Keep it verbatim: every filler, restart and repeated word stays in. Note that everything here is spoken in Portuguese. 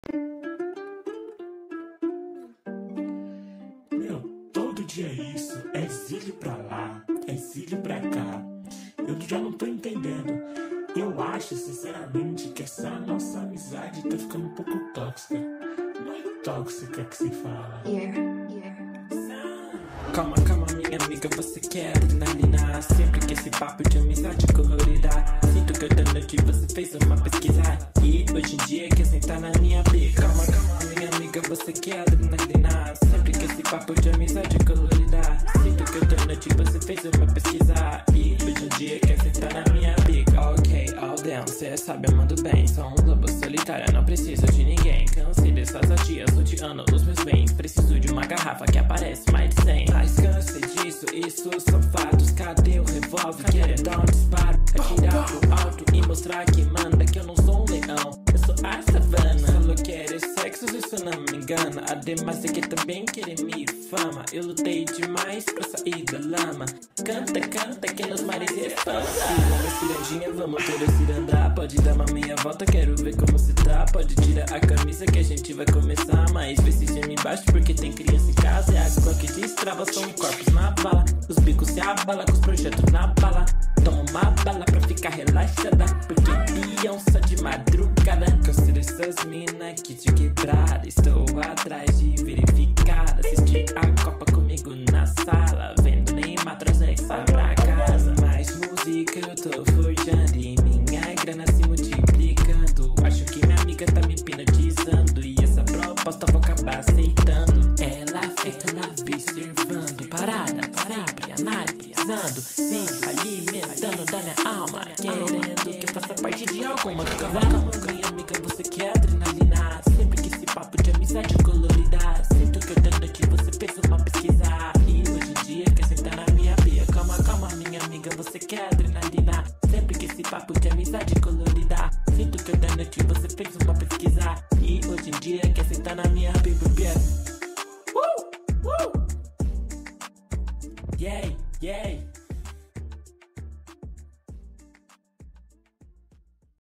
Meu, todo dia é isso, é exílio pra lá, é exílio pra cá. Eu já não tô entendendo. Eu acho, sinceramente, que essa nossa amizade tá ficando um pouco tóxica. Não é tóxica que se fala. Yeah, yeah. Calma, calma, minha amiga, você quer adrenalina? Sempre que esse papo de amizade colorida. Sinto que eu tô noite, você fez uma pesquisa e hoje em dia quer sentar na minha pica. Calma, calma, minha amiga, você quer adrenalina? Sempre que esse papo de amizade colorida. Sinto que eu tô noite, você fez uma pesquisa e hoje em dia quer sentar na minha pica. Ok, all down, cê sabe, eu mando bem. Sou um lobo solitário, não preciso de ninguém. Cansei dessas atias, rodeando os meus bens. Preciso de uma garrafa que aparece mais de cem. Mas cansei disso, isso são fatos. Cadê o revólver? Quero dar um disparo, atirar pro alto e mostrar que manda. Que eu não sou um leão, eu sou a savana. Só quero sexo, isso não me engana. Ademais é que também querem me fama. Eu lutei demais pra sair da lama. Canta, canta que nos mares é fama. Vamos cirandinha, vamos toda cirandar. Pode dar uma meia volta, quero ver como cê tá. Pode tirar a camisa que a gente vai começar. Mas vê se cima embaixo porque tem criança em casa. É a clã que destrava, são corpos na bala. Os bicos se abala com os projetos na bala. Toma uma bala pra ficar relaxada, porque pião só de madrugada. Cansei dessas mina que te quebrada. Estou atrás de verificada. Assisti a Copa comigo na sala, vendo Neymar trazer essa pra casa. Mais música eu tô forjando e minha grana se multiplicando. Acho que minha amiga tá me hipnotizando e essa proposta vou acabar aceitando. Ela fica ela observando, parada, sempre analisando, sempre alimentando da minha alma, querendo que eu faça parte de alguma coisa. Minha amiga, você quer adrenalina? Sempre que esse papo de amizade colorida. Sinto que eu dando que você fez uma pesquisa e hoje em dia quer sentar na minha pia. Calma, calma, minha amiga, você quer adrenalina? Sempre que esse papo de amizade colorida. Sinto que eu dando que você fez uma pesquisa e hoje em dia quer sentar na minha pia. Uh! Uh! Yeah, yeah.